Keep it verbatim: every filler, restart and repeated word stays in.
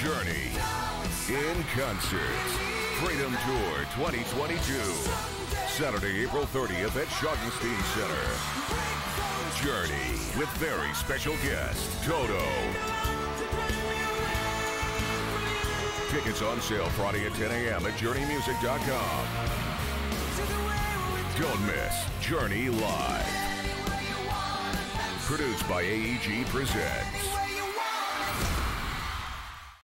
Journey in concert. Freedom Tour twenty twenty-two. Saturday, April thirtieth at Schottenstein Center. Journey with very special guest, Toto. Tickets on sale Friday at ten a m at journey music dot com. Don't miss Journey Live. Produced by A E G Presents.